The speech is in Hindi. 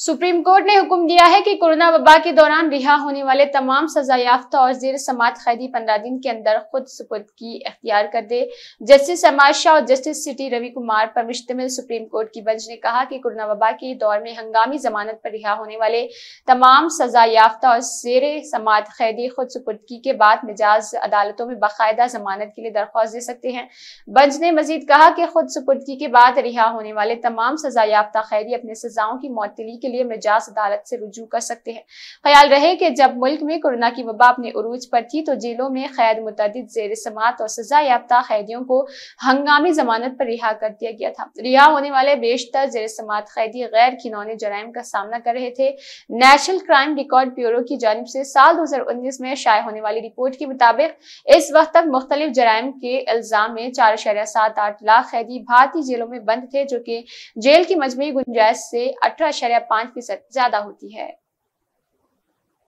सुप्रीम कोर्ट ने हुक्म दिया है कि कोरोना वबा के दौरान रिहा होने वाले तमाम सजा याफ्ता और जेर समात कैदी 15 दिन के अंदर खुद सुपुर्दगी इख्तियार कर दे। जस्टिस अमाज शाह और जस्टिस सिटी रवि कुमार पर मुश्तमिल सुप्रीम कोर्ट की बेंच ने कहा कि कोरोना वबा के दौर में हंगामी जमानत पर रिहा होने वाले तमाम सजा याफ्ता और जेर समात कैदी खुद सुपुर्दगी के बाद मिजाज अदालतों में बाकायदा जमानत के लिए दरख्वास्त दे सकते हैं। बेंच ने मजीद कहा कि खुद सुपुर्दगी के बाद रिहा होने वाले तमाम सजा याफ्ता कैदी अपने सजाओं की मुअत्तली के लिए मिजाज अदालत से रुजू कर सकते हैं। ख्याल रहे कि जब मुल्क में कोरोना की वबा अपने उरूज पर थी तो जेलों में कैद मुतअद्दिद जेर समात और सजा याफ्ता कैदियों को हंगामी जमानत पर रिहा कर दिया गया था। रिहा होने वाले बेशतर जेर समात कैदी गैर घिनौने जराइम का सामना कर रहे थे। नेशनल क्राइम रिकॉर्ड ब्यूरो की जानिब से साल 2019 में शाये होने वाली रिपोर्ट के मुताबिक इस वक्त तक मुख्तलिफ जराइम के इल्जाम में 4.78 लाख कैदी भारतीय जेलों में बंद थे, जो कि जेल की मजमूई गुंजाइश से 18.5% ज्यादा होती है।